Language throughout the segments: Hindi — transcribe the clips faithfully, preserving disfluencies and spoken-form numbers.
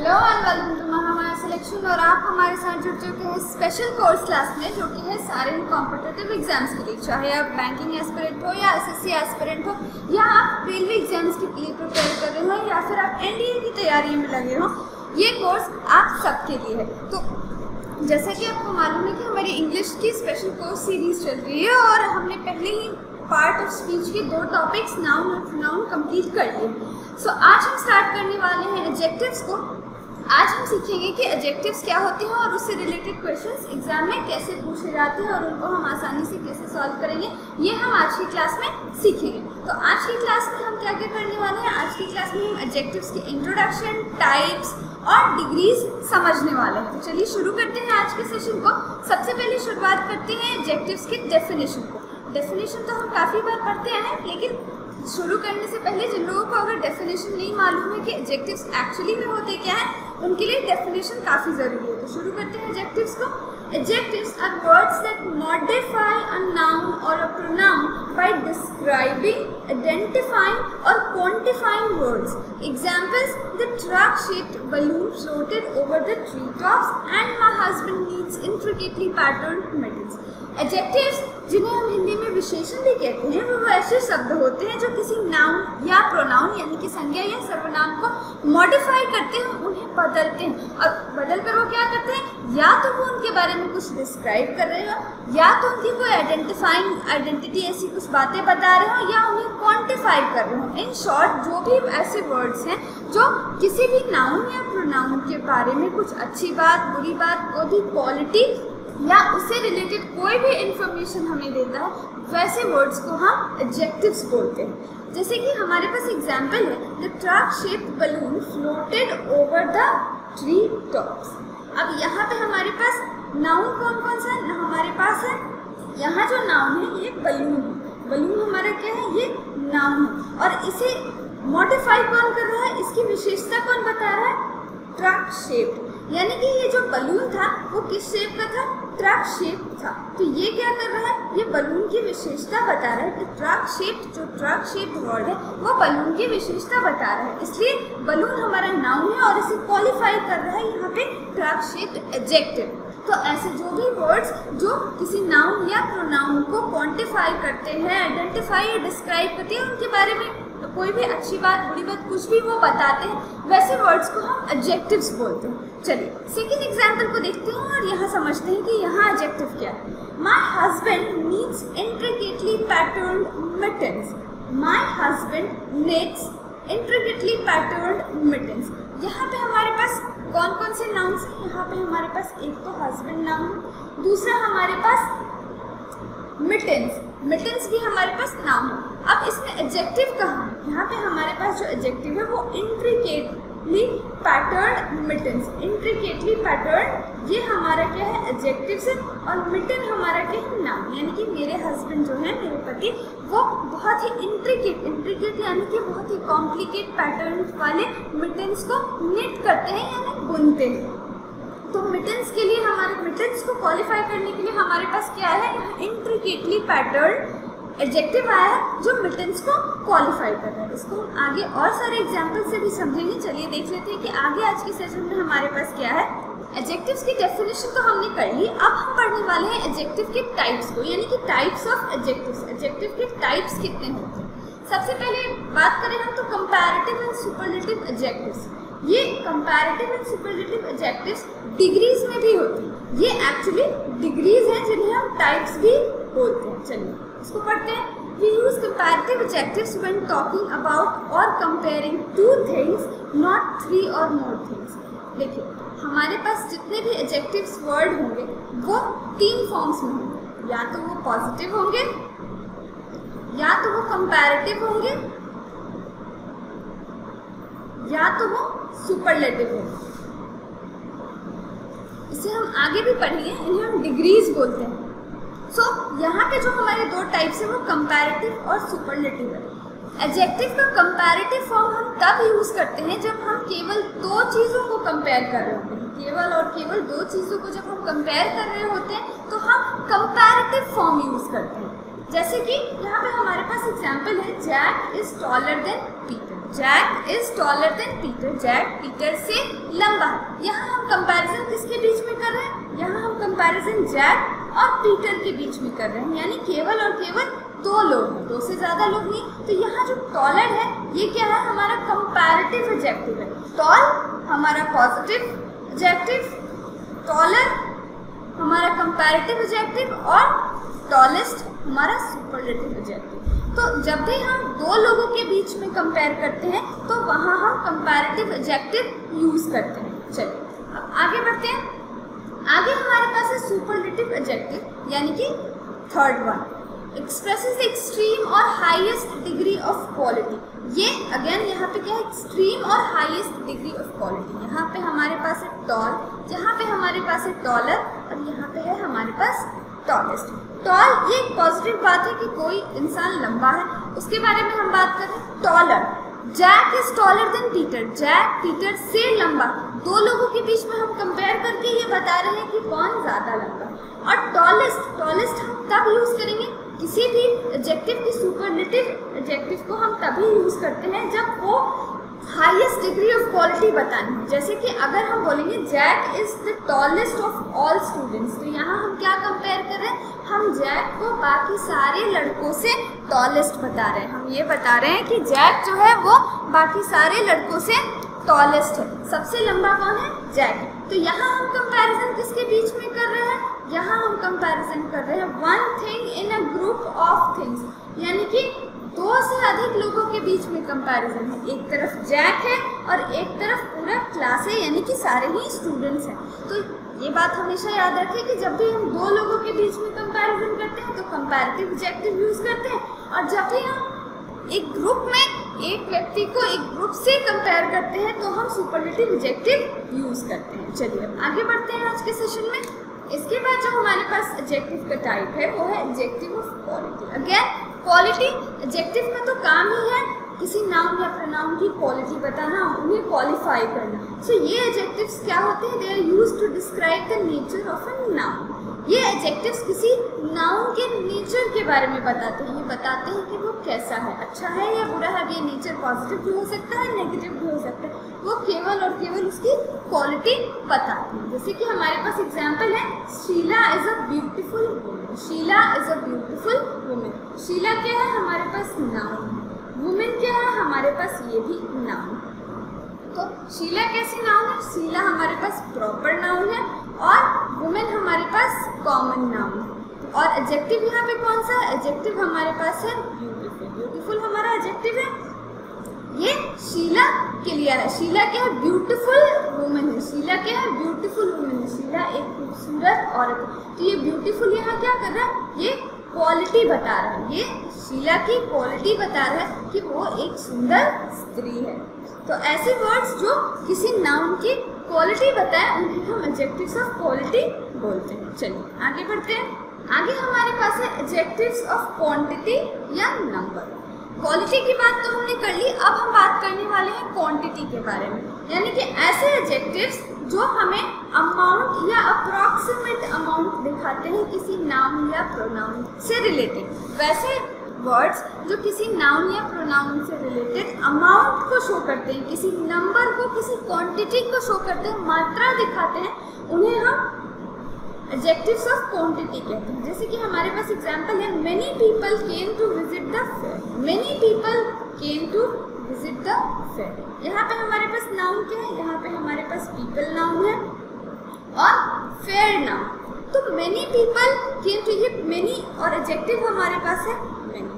Hello and welcome to Mahamaya selection. और आप हमारे साथ जुड़ चुके हैं स्पेशल कोर्स क्लास में, जो कि है सारे कॉम्पिटिटिव एग्जाम्स के लिए, चाहे आप बैंकिंग एस्पिरेंट हो या एसएससी एस्पिरेंट हो या आप रेलवे एग्जाम्स के लिए प्रिपेयर कर रहे हो या फिर आप एनडीए की तैयारी में लगे हो। ये कोर्स आप सबके लिए है। तो जैसा कि आपको मालूम है कि हमारी इंग्लिश की स्पेशल कोर्स सीरीज चल रही है और हमने पहले ही पार्ट ऑफ स्पीच के दो टॉपिक्स नाउन और प्रोनाउन कंप्लीट कर लिए। सो so, आज हम स्टार्ट करने वाले हैं एडजेक्टिव्स को। आज हम सीखेंगे कि एडजेक्टिव्स क्या होते हैं और उससे रिलेटेड क्वेश्चंस एग्जाम में कैसे पूछे जाते हैं और उनको हम आसानी से कैसे सॉल्व करेंगे, ये हम आज की क्लास में सीखेंगे। तो आज की क्लास में हम क्या क्या करने वाले हैं, आज की क्लास में हम एडजेक्टिव्स के इंट्रोडक्शन, टाइप्स और डिग्रीज समझने वाले हैं। तो चलिए शुरू करते हैं आज के सेशन को। सबसे पहले शुरुआत करते हैं एडजेक्टिव्स के डेफिनेशन को। डेफिनेशन तो हम काफ़ी बार पढ़ते हैं, लेकिन शुरू करने से पहले जिन लोगों को अगर डेफिनेशन नहीं मालूम है कि एडजेक्टिव्स एक्चुअली में होते क्या है, उनके लिए डेफिनेशन काफ़ी ज़रूरी है। तो शुरू करते हैं एडजेक्टिव्स को। Adjectives are words that modify a noun or a pronoun by describing, identifying or quantifying words. Examples: the truck-shaped balloon floated over the treetops and my husband needs intricately patterned mittens. Adjectives, जिन्हें हम हिंदी में विशेषण भी कहते हैं, वो ऐसे शब्द होते हैं जो किसी नाउन या प्रोनाउन यानी कि संज्ञा या सर्वनाम को मॉडिफाई करते हैं, उन्हें बदलते हैं। और बदल कर वो क्या करते हैं, या तो वो उनके बारे में कुछ डिस्क्राइब कर रहे हो, या तो उनकी कोई आइडेंटिफाइंग आइडेंटिटी ऐसी कुछ बातें बता रहे हो, या उन्हें क्वांटिफाई कर रहे हो। इन शॉर्ट, जो भी ऐसे वर्ड्स हैं जो किसी भी नाउन या प्रोनाउन के बारे में कुछ अच्छी बात, बुरी बात, कोई भी क्वालिटी या उससे रिलेटेड कोई भी इंफॉर्मेशन हमें देता है, वैसे वर्ड्स को हम एडजेक्टिव्स बोलते हैं। जैसे कि हमारे पास एग्जांपल है, the truck shaped balloon floated over the tree tops. अब यहाँ पे हमारे पास नाउन कौन कौन सा है, हमारे पास है यहाँ जो नाउन है ये बलून है। बलून हमारा क्या है, ये नाउन है। और इसे मॉडिफाई कौन कर रहा है, इसकी विशेषता कौन बता रहा है, ट्रक शेप्ड। यानी कि ये जो बलून था वो किस शेप का था, ट्रक शेप था। तो ये क्या कर रहा है, ये बलून की विशेषता बता रहा है कि ट्रक शेप, जो ट्रक शेप वर्ड है वो बलून की विशेषता बता रहा है। इसलिए बलून हमारा नाउन है और इसे क्वालिफाई कर रहा है यहाँ पे ट्रक शेप्ड एडजेक्टिव। तो ऐसे जो भी वर्ड्स जो किसी नाउन या प्रोनाउन को क्वांटिफाई करते हैं, आइडेंटिफाई या डिस्क्राइब करते हैं, उनके बारे में कोई भी अच्छी बात, बुरी बात, कुछ भी वो बताते हैं, वैसे वर्ड्स को हम एडजेक्टिव्स बोलते हैं। चलिए सेकंड एग्जांपल को देखते हैं और यहाँ समझते हैं कि यहाँ एडजेक्टिव क्या है। My husband needs intricately patterned mittens. My husband needs intricately patterned mittens. यहाँ पे हमारे पास कौन कौन से नाउन्स हैं, यहाँ पे हमारे पास एक तो हस्बैंड नाउन, दूसरा हमारे पास मिटन्स। मिटन्स भी हमारे पास नाउन है। अब इसमें एडजेक्टिव कहाँ है, यहाँ पे हमारे पास जो एडजेक्टिव है वो intricately patterned mittens. Intricately patterned ये हमारा क्या है, एडजेक्टिव से, और मिटन हमारा क्या है, नाउन। यानी कि मेरे हस्बैंड जो है, मेरे पति, वो बहुत ही इंट्रिकेट इंट्रिकेट यानी कि बहुत ही कॉम्प्लिकेट पैटर्न वाले मिटन्स को निट करते हैं यानी बुनते हैं। तो मिटन्स के लिए, हमारे मिटन्स को क्वालिफाई करने के लिए हमारे पास क्या है, यहाँ इंट्रिकेटली पैटर्न एडजेक्टिव आया है जो मिटन्स को क्वालिफाई कर रहा है। इसको हम आगे और सारे एग्जाम्पल से भी समझेंगे। चलिए देख लेते हैं कि आगे आज के सेशन में हमारे पास क्या है। एडजेक्टिव्स की डेफिनेशन तो हमने कर ली, अब हम पढ़ने वाले हैं एडजेक्टिव के टाइप्स को, यानी कि टाइप्स ऑफ एडजेक्टिव्स। एडजेक्टिव के टाइप्स कितने होते हैं। सबसे पहले बात करें हम तो कंपैरेटिव एंड सुपरलेटिव एडजेक्टिव्स। ये comparative and superlative adjectives degrees में भी होती हैं। ये एक्चुअली डिग्रीज हैं जिन्हें हम टाइप्स भी बोलते हैं। चलिए इसको पढ़ते हैं। We use comparative adjectives when talking about or comparing two things, not three or more things. देखिए हमारे पास जितने भी एडजेक्टिव्स वर्ड होंगे वो तीन फॉर्म्स में होंगे, या तो वो पॉजिटिव होंगे, या तो वो कंपैरेटिव होंगे, या तो वो सुपरलेटिव होंगे। इसे हम आगे भी पढ़ेंगे, इन्हें हम डिग्रीज बोलते हैं। सो so, यहाँ पे जो हमारे दो टाइप्स हैं वो कंपैरेटिव और सुपरलेटिव है। एडजेक्टिव का कंपैरेटिव फॉर्म हम तब यूज करते हैं जब हम केवल दो चीज़ों को कंपेयर कर रहे होते हैं। केवल और केवल दो चीज़ों को जब हम कंपेयर कर रहे होते हैं तो हम कंपैरेटिव फॉर्म यूज करते हैं। जैसे कि यहाँ पे हमारे पास एग्जाम्पल है, Jack is taller than Peter. Jack is taller than Peter, Jack Peter से लंबा है। यहाँ हम कंपैरिजन किसके बीच में कर रहे हैं? यहाँ हम कंपैरिजन जैक और पीटर के बीच में कर रहे हैं, यानी केवल और केवल दो लोग हैं, दो से ज्यादा लोग नहीं। तो यहाँ जो टॉलर है ये क्या है? हमारा कंपैरेटिव एडजेक्टिव है। टॉल हमारा पॉजिटिव एडजेक्टिव, टॉलर हमारा कंपैरेटिव एडजेक्टिव और टॉलेस्ट हमारा सुपरलेटिव एडजेक्टिव। तो जब भी हम दो लोगों के बीच में कंपेयर करते हैं तो वहाँ हम कंपैरेटिव एडजेक्टिव यूज करते हैं। चलिए अब आगे बढ़ते हैं। आगे हमारे पास है सुपरलेटिव एडजेक्टिव, यानी कि थर्ड वन, एक्सप्रेसेस एक्सट्रीम और हाईएस्ट डिग्री ऑफ क्वालिटी। ये अगेन यहाँ पे क्या है? एक्सट्रीम और हाईएस्ट डिग्री ऑफ क्वालिटी। यहाँ पे हमारे पास है टॉल, यहाँ पे हमारे पास है टॉलर और यहाँ पे है हमारे पास टॉलेस्ट। टॉल ये एक पॉजिटिव बात है कि कोई इंसान लंबा है, उसके बारे में हम बात कर रहे हैं। Taller, Jack is taller than Peter, Jack Peter से लंबा। दो लोगों के बीच में हम कंपेयर करके ये बता रहे हैं कि कौन ज्यादा लंबा है। और टॉलेस्ट, टॉलेस्ट हम तब यूज करेंगे, किसी भी एडजेक्टिव की सुपरलेटिव एडजेक्टिव को हम तभी यूज करते हैं जब वो हाईएस्ट डिग्री ऑफ क्वालिटी बतानी है। जैसे कि अगर हम बोलेंगे Jack is the tallest of all students, तो यहाँ हम क्या कंपेयर कर रहे हैं? हम जैक को बाकी सारे लड़कों से टॉलेस्ट बता रहे हैं। हम ये बता रहे हैं कि जैक जो है वो बाकी सारे लड़कों से टॉलेस्ट है, सबसे लंबा कौन है? जैक। तो यहाँ हम कंपैरिजन किसके बीच में कर रहे हैं? यहाँ हम कंपैरिजन कर रहे हैं one thing in a group of things, यानी कि दो से अधिक लोगों के बीच में कंपैरिजन है। एक तरफ जैक है और एक तरफ पूरा क्लास है, यानी कि सारे ही स्टूडेंट्स हैं। तो ये बात हमेशा याद रखें कि जब भी हम दो लोगों के बीच में कंपैरिजन करते हैं तो कंपैरेटिव एडजेक्टिव यूज करते हैं, और जब भी हम एक ग्रुप में एक व्यक्ति को एक ग्रुप से कंपेयर करते हैं तो हम सुपरलेटिव एडजेक्टिव यूज करते हैं। चलिए अब आगे बढ़ते हैं आज के सेशन में। इसके बाद जो हमारे पास एडजेक्टिव का टाइप है वो है adjective of quality. Again quality adjective में तो काम ही है किसी नाउन या प्रोनाउन की क्वालिटी बताना, उन्हें क्वालिफाई करना। सो so, ये एडजेक्टिव्स क्या होते हैं? They are used to describe the nature of a noun. ये एडजेक्टिव्स किसी नाउन के नेचर के बारे में बताते हैं, ये बताते हैं कि वो कैसा है, अच्छा है या बुरा है। ये नेचर पॉजिटिव भी हो सकता है, नेगेटिव भी हो सकता है, वो केवल और केवल उसकी क्वालिटी बताते हैं। जैसे कि हमारे पास एग्जाम्पल है, Sheela is a beautiful women, Sheela is a beautiful women. Sheela क्या है? हमारे पास नाउन है। वुमेन क्या है? हमारे पास ये भी नाउन। तो शीला कैसी नाउन है? शीला हमारे पास प्रॉपर नाउन है और वुमेन हमारे पास कॉमन नाउन है। और एडजेक्टिव यहाँ पे कौन सा है? एडजेक्टिव हमारे पास है ब्यूटीफुल। ब्यूटीफुल हमारा एडजेक्टिव है, ये शीला के लिए है। शीला क्या है? ब्यूटीफुल वुमेन है। शीला क्या है? ब्यूटीफुल वुमेन है। शीला एक खूबसूरत औरत है। तो ये ब्यूटीफुल यहाँ क्या कर रहा है? ये क्वालिटी बता रहा है, ये शीला की क्वालिटी बता रहा है कि वो एक सुंदर स्त्री है। तो ऐसे वर्ड्स जो किसी नाउन की क्वालिटी बताए उन्हें हम एडजेक्टिव्स ऑफ क्वालिटी बोलते हैं। चलिए आगे बढ़ते हैं। आगे हमारे पास है एडजेक्टिव्स ऑफ क्वांटिटी या नंबर। क्वालिटी की बात तो हमने कर ली, अब हम बात करने वाले हैं क्वांटिटी के बारे में, यानी कि ऐसे एडजेक्टिव्स जो हमें अमाउंट या अप्रॉक्सीमेट अमाउंट दिखाते हैं किसी नाउन या प्रोनाउन से रिलेटेड। वैसे वर्ड्स जो किसी नाउन या प्रोनाउन से रिलेटेड अमाउंट को शो करते हैं, किसी नंबर को, किसी क्वांटिटी को शो करते हैं, मात्रा दिखाते हैं, उन्हें हम एडजेक्टिव्स ऑफ क्वांटिटी कहते हैं। जैसे कि हमारे पास एग्जांपल है, many people came to visit the fair, many people came to visit the fair. यहाँ पे हमारे पास नाउन क्या है? यहाँ पे हमारे पास पीपल नाउन है और फेयर नाउन। तो मेनी पीपल केम टू, ये मेनी और एडजेक्टिव हमारे पास है मेनी।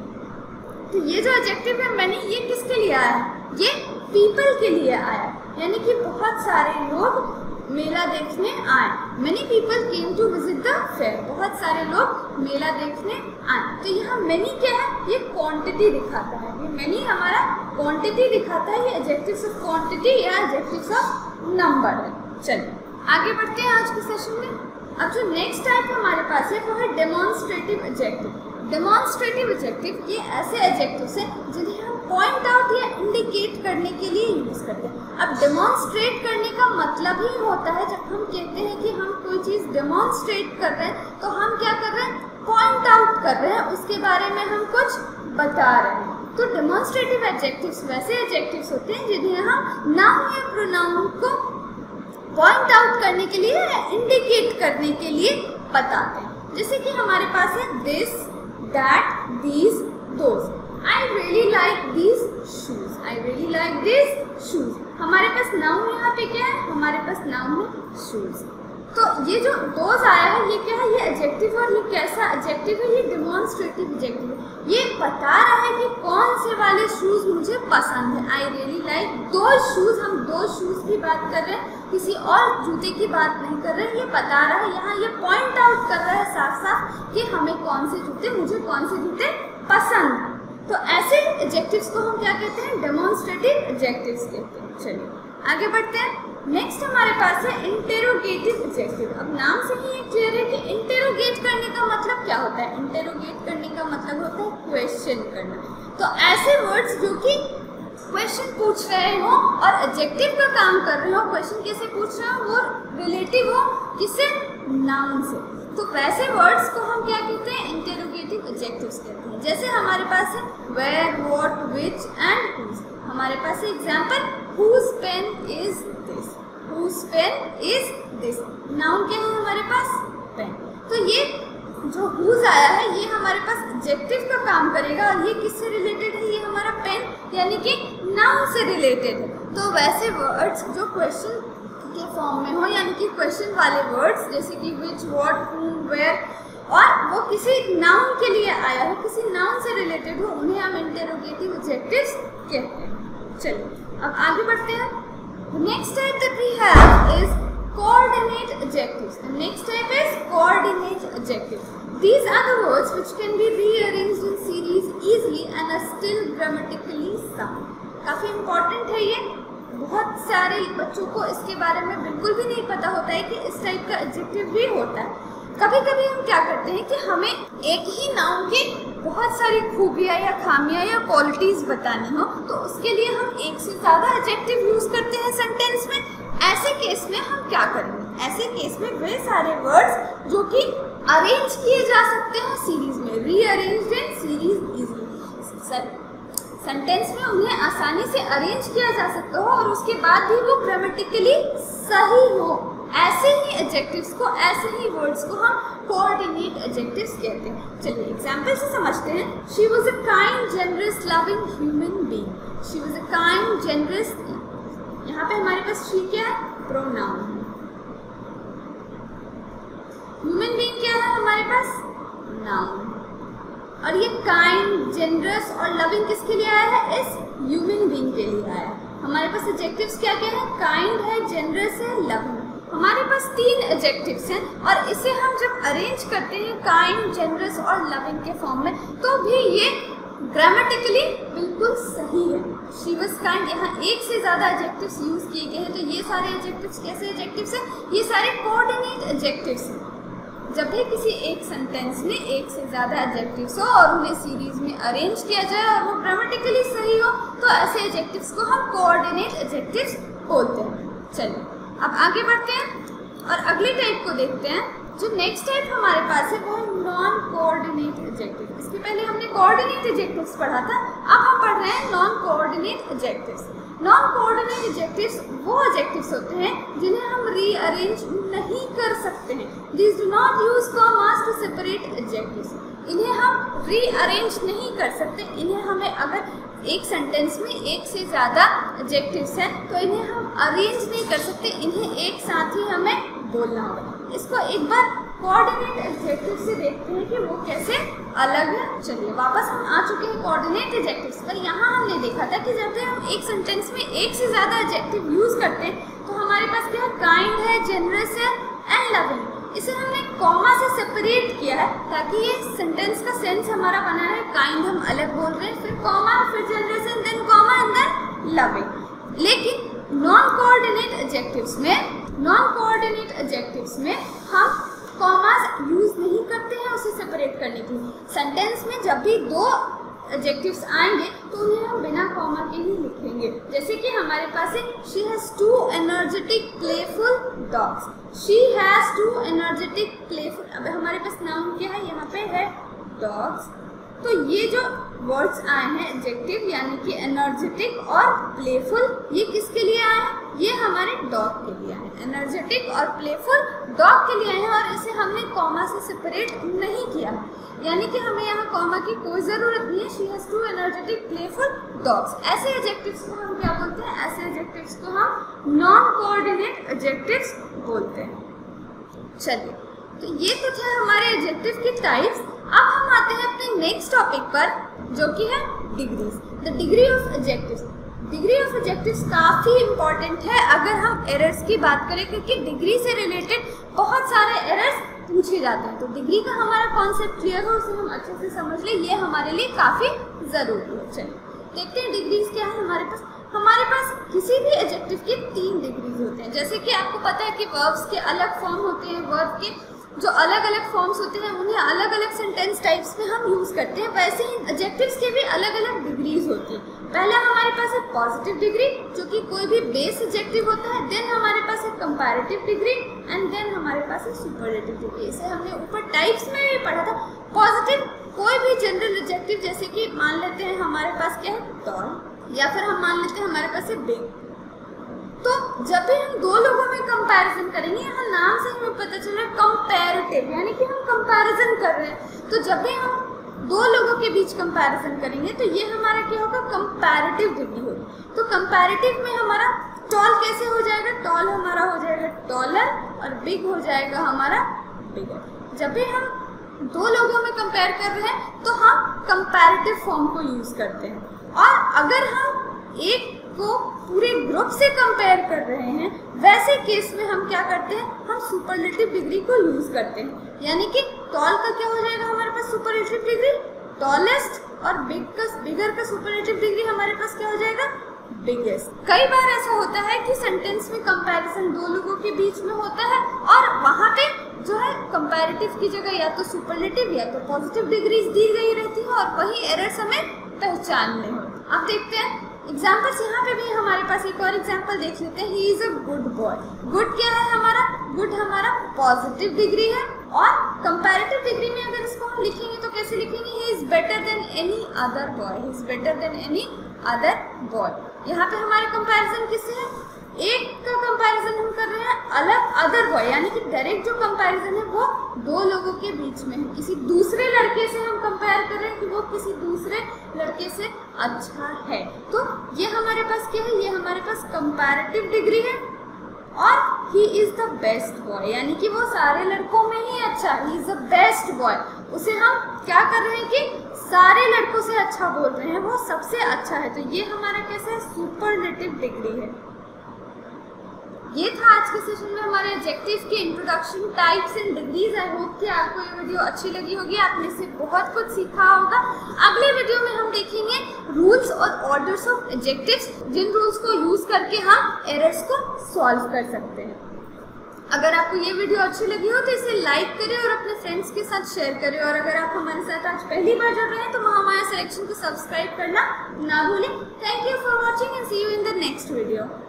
तो ये जो एडजेक्टिव है मेनी, ये किसके लिए आया है? ये पीपल के लिए आया है, यानी कि बहुत सारे लोग मेला देखने आए। Many people came to visit the fair, बहुत सारे लोग मेला देखने आए। तो यहाँ मेनी क्या है? ये क्वांटिटी दिखाता है, ये मेनी हमारा क्वांटिटी दिखाता है। ये एडजेक्टिव्स ऑफ क्वांटिटी या एडजेक्टिव्स ऑफ नंबर है। चलिए आगे बढ़ते हैं आज के सेशन में। अब जो नेक्स्ट टाइप हमारे पास है वो है डेमोन्स्ट्रेटिव एडजेक्टिव। डेमोन्स्ट्रेटिव एडजेक्टिव ये ऐसे एडजेक्टिव्स हैं जिन्हें हम पॉइंट आउट या इंडिकेट करने के लिए यूज करते हैं। अब डेमोन्स्ट्रेट करने का मतलब ही होता है, जब हम कहते हैं कि हम कोई चीज़ डेमोन्स्ट्रेट कर रहे हैं तो हम क्या कर रहे हैं? पॉइंट आउट कर रहे हैं, उसके बारे में हम कुछ बता रहे हैं। तो डेमोन्स्ट्रेटिव एडजेक्टिव्स वैसे एडजेक्टिव्स होते हैं जिन्हें हम नाउन या प्रोनाउन को पॉइंट आउट करने के लिए या इंडिकेट करने के लिए बताते हैं। जैसे कि हमारे पास है this, that, these, those. I really like these shoes, I really like this shoes. हमारे पास नाउन यहाँ पे क्या है, हमारे पास नाउन है शूज। तो ये जो दोज आया है ये क्या है, ये एडजेक्टिव, और ये कैसा एडजेक्टिव है, ये डेमोन्स्ट्रेटिव एडजेक्टिव है। ये बता रहा है कि कौन से वाले शूज मुझे पसंद है। I really like two shoes, हम दो शूज की बात कर रहे हैं, किसी और जूते की बात नहीं कर रहे हैं। ये बता रहा है, यहाँ ये पॉइंट आउट कर रहा है साफ साफ कि हमें कौन से जूते, मुझे कौन से जूते पसंद है। तो ऐसे एडजेक्टिव्स को हम क्या कहते हैं, डेमोन्स्ट्रेटिव एडजेक्टिव्स कहते हैं। चलिए आगे बढ़ते हैं। नेक्स्ट हमारे पास है इंटेरोगेटिव एडजेक्टिव। अब नाम से ही ये क्लियर है कि इंटेरोगेट करने का मतलब क्या होता है। इंटेरोगेट करने का मतलब होता है क्वेश्चन करना। तो ऐसे वर्ड्स जो कि क्वेश्चन पूछ रहे हो और एडजेक्टिव का काम कर रहे हो, क्वेश्चन कैसे पूछ रहे हो, वो रिलेटिव हो किससे, नाउन से। तो वैसे वर्ड्स को हम क्या कहते हैं, इंटेरोगेटिव एडजेक्टिव्स कहते हैं। जैसे हमारे पास है where, what, which and whose. हमारे पास है example, whose pen is this, whose pen is this. Noun क्या है हमारे पास, पेन। तो ये जो हुज आया है ये हमारे पास एडजेक्टिव का काम करेगा, और ये किससे रिलेटेड है, ये हमारा पेन यानी कि नाउन से रिलेटेड है। तो वैसे वर्ड्स जो क्वेश्चन के फॉर्म में हो, यानी कि क्वेश्चन वाले वर्ड्स जैसे कि विच, व्हाट, हूम, वेयर, और वो किसी नाउन के लिए आया है, किसी नाउन से रिलेटेड हो, उन्हें हम इंटेरोगेटिव एडजेक्टिव्स कहते हैं। चलिए अब आगे बढ़ते हैं। Next type that we have is coordinate adjectives. The next type is coordinate adjectives. These are the words which can be rearranged in series easily and are still grammatically sound. काफी important है ये, बहुत सारे बच्चों को इसके बारे में बिल्कुल भी नहीं पता होता है कि इस टाइप का एडजेक्टिव भी होता है। कभी कभी हम क्या करते हैं कि हमें एक ही नाउन की बहुत सारी खूबियाँ या खामियाँ या क्वालिटीज बतानी हो, तो उसके लिए हम एक से ज़्यादा एडजेक्टिव यूज करते हैं सेंटेंस में। ऐसे केस में हम क्या करेंगे, ऐसे केस में वे सारे वर्ड्स जो कि अरेंज किए जा सकते हैं सीरीज में, rearranged in series easily, sentence में उन्हें आसानी से अरेंज किया जा सकता हो और उसके बाद भी वो ग्रामेटिकली सही हो, ऐसे ही एडजेक्टिव्स को, ऐसे ही वर्ड्स को हम कोऑर्डिनेट एडजेक्टिव्स कहते हैं। चलिए एग्जांपल से समझते हैं। She was a kind, generous, loving human being. She was a kind, generous, यहाँ पे हमारे पास शी क्या है, प्रोनाउन। ह्यूमन बीइंग क्या है हमारे पास, नाउन। और ये काइंड, जेनरस और लविंग किसके लिए आया है, इस ह्यूमन बीइंग के लिए आया है। हमारे पास एडजेक्टिव्स क्या क्या है, काइंड है, जेनरस है, लविंग। हमारे पास तीन एडजेक्टिव्स हैं और इसे हम जब अरेंज करते हैं काइंड, जेनरस और लविंग के फॉर्म में, तो भी ये ग्रामेटिकली बिल्कुल सही है। शी वाज काइंड, यहाँ एक से ज़्यादा एडजेक्टिव्स यूज किए गए हैं, तो ये सारे एडजेक्टिव्स कैसे एडजेक्टिव्स हैं, ये सारे कोऑर्डिनेट एडजेक्टिव्स हैं। जब भी किसी एक सेंटेंस में एक से ज़्यादा एडजेक्टिव्स हो और उन्हें सीरीज में अरेंज किया जाए और वो ग्रामेटिकली सही हो, तो ऐसे एडजेक्टिव्स को हम कोऑर्डिनेट एडजेक्टिव्स बोलते हैं। चलिए अब आगे बढ़ते हैं और अगले टाइप को देखते हैं। जो नेक्स्ट टाइप हमारे पास है वो है नॉन कोऑर्डिनेट एडजेक्टिव। इसके पहले हमने कोऑर्डिनेट एडजेक्टिव्स पढ़ा था, अब हम पढ़ रहे हैं non coordinate adjectives. Non coordinate adjectives वो एडजेक्टिव्स होते हैं जिन्हें हम रीअरेंज नहीं कर सकते हैं। These do not use commas to separate adjectives. इन्हें हम रीअरेंज नहीं कर सकते। इन्हें हमें अगर एक सेंटेंस में एक से ज़्यादा एडजेक्टिव्स हैं तो इन्हें हम अरेंज नहीं कर सकते, इन्हें एक साथ ही हमें बोलना होगा। इसको एक बार कोऑर्डिनेट एडजेक्टिव से देखते हैं कि वो कैसे अलग है। चलिए वापस हम आ चुके हैं कोऑर्डिनेट एडजेक्टिव्स पर। यहाँ हमने देखा था कि जब भी हम एक सेंटेंस में एक से ज़्यादा एडजेक्टिव यूज़ करते हैं तो हमारे पास क्या है, काइंड है, जेनरस है एंड लविंग। इसे हमने कॉमा से सेपरेट किया है ताकि ये सेंटेंस का सेंस हमारा बना रहे। काइंड हम अलग बोल रहे हैं, फिर कॉमा, फिर generous and then comma and then loving. लेकिन नॉन कोऑर्डिनेट एडजेक्टिव्स में नॉन कोऑर्डिनेट एडजेक्टिव्स में हम कॉमास यूज नहीं करते हैं उसे सेपरेट करने के लिए। सेंटेंस में जब भी दो एडजेक्टिव्स आएंगे तो उन्हें हम बिना कॉमा के ही लिखेंगे। जैसे कि हमारे पास है she has two energetic playful dogs. She has two energetic playful, अब हमारे पास नाउन क्या है, यहाँ पे है डॉग्स। तो ये जो वर्ड्स आए हैं एडजेक्टिव यानी कि एनर्जेटिक और प्लेफुल, ये किसके लिए आए हैं? ये हमारे डॉग के लिए आए हैं। एनर्जेटिक और प्लेफुल डॉग के लिए आए हैं और इसे हमने कॉमा से सेपरेट नहीं किया, यानी कि हमें यहाँ कॉमा की कोई ज़रूरत नहीं है। She has two energetic playful dogs. ऐसे एडजेक्टिव्स को हम क्या बोलते हैं? ऐसे एडजेक्टिव्स को हम नॉन कोऑर्डिनेट एडजेक्टिव्स बोलते हैं। चलिए, तो ये तो थे हमारे एडजेक्टिव के टाइप्स। अब हम आते हैं अपने नेक्स्ट टॉपिक पर, जो कि है degrees. The degree of adjectives. Degree of adjectives काफ़ी इंपॉर्टेंट है अगर हम एरर्स की बात करें, क्योंकि डिग्री से रिलेटेड बहुत सारे एरर्स पूछे जाते हैं। तो डिग्री का हमारा कॉन्सेप्ट क्लियर हो, उसे हम अच्छे से समझ लें, ये हमारे लिए काफ़ी ज़रूरी है। चलिए देखते हैं डिग्रीज क्या है हमारे पास। हमारे पास किसी भी एडजेक्टिव के तीन डिग्रीज होते हैं। जैसे कि आपको पता है कि वर्ब्स के अलग फॉर्म होते हैं, वर्ब के जो अलग अलग फॉर्म्स होते हैं उन्हें अलग अलग सेंटेंस टाइप्स में हम यूज़ करते हैं। वैसे ही एडजेक्टिव्स के भी अलग अलग डिग्रीज होती हैं। पहला हमारे पास है पॉजिटिव डिग्री, जो कि कोई भी बेस एडजेक्टिव होता है। देन हमारे पास है कंपैरेटिव डिग्री एंड देन हमारे पास है सुपरलेटिव डिग्री। इसे हमने ऊपर टाइप्स में भी पढ़ा था। पॉजिटिव कोई भी जनरल एडजेक्टिव, जैसे कि मान लेते हैं हमारे पास क्या है टॉल, या फिर हम मान लेते हैं हमारे पास है बिग। तो जब भी हम दो लोगों में कंपैरिजन करेंगे, यहाँ नाम से हमें पता चल रहा है कंपैरेटिव, यानी कि हम कंपैरिजन कर रहे हैं। तो जब भी हम दो लोगों के बीच कंपैरिजन करेंगे तो ये हमारा क्या होगा? कंपैरेटिव डिग्री होगी। तो कंपैरेटिव में हमारा टॉल कैसे हो जाएगा? टॉल हमारा हो जाएगा टॉलर और बिग हो जाएगा हमारा बिगर। जब भी हम दो लोगों में कंपेयर कर रहे हैं तो हम कंपैरेटिव फॉर्म को यूज़ करते हैं। और अगर हम एक को पूरे ग्रुप से कंपेयर कर रहे हैं, वैसे केस में हम क्या करते हैं? हम सुपरलेटिव डिग्री को यूज़ करते हैं। यानी कि टॉल का क्या हो जाएगा हमारे पास? सुपरलेटिव डिग्री टॉलेस्ट, और बिग का बिगर का सुपरलेटिव डिग्री हमारे पास क्या हो जाएगा? बिगेस्ट। कई बार ऐसा होता है कि सेंटेंस में कंपैरिजन दो लोगों के बीच में होता है और वहाँ पे जो है कंपैरेटिव की जगह या तो सुपरलेटिव या तो पॉजिटिव डिग्रीज दी गई रहती है और वही एरर्स हमें पहचानने होते। अब देखते हैं एग्जाम्पल्स। यहाँ पे भी हमारे पास एक और एग्जाम्पल देख लेते हैं। He is a good boy. Good क्या है हमारा? गुड हमारा पॉजिटिव डिग्री है। और कंपैरेटिव डिग्री में अगर इसको हम लिखेंगे तो कैसे लिखेंगे? He is better than any other boy. He is better than any other boy. यहाँ पे हमारे कंपैरिजन किससे है? एक का कंपैरिजन हम कर रहे हैं अलग अदर बॉय, यानी कि डायरेक्ट जो कंपैरिजन है वो दो लोगों के बीच में है। किसी दूसरे लड़के से हम कंपेयर कर रहे हैं कि वो किसी दूसरे लड़के से अच्छा है। तो ये हमारे पास क्या है? ये हमारे पास कंपैरेटिव डिग्री है। और he is the best boy, यानी कि वो सारे लड़कों में ही अच्छा है। He is the best boy. उसे हम क्या कर रहे हैं कि सारे लड़कों से अच्छा बोल रहे हैं, वो सबसे अच्छा है। तो ये हमारा कैसा है? सुपरलेटिव डिग्री है। ये था आज के सेशन में हमारे एडजेक्टिव के introduction, types and degrees. I hope कि आपको ये वीडियो अच्छी लगी होगी, आपने इससे बहुत कुछ सीखा होगा। अगले वीडियो में हम देखेंगे रूल्स और ऑर्डर्स ऑफ एडजेक्टिव्स, जिन रूल्स को यूज करके हम एरर्स को सॉल्व कर सकते हैं। अगर आपको ये वीडियो अच्छी लगी हो तो इसे लाइक करें और अपने फ्रेंड्स के साथ शेयर करें। और अगर आप हमारे साथ आज पहली बार जुड़ रहे हैं तो हमारे सेलेक्शन को सब्सक्राइब करना ना भूलें। Thank you for watching and see you in the next video.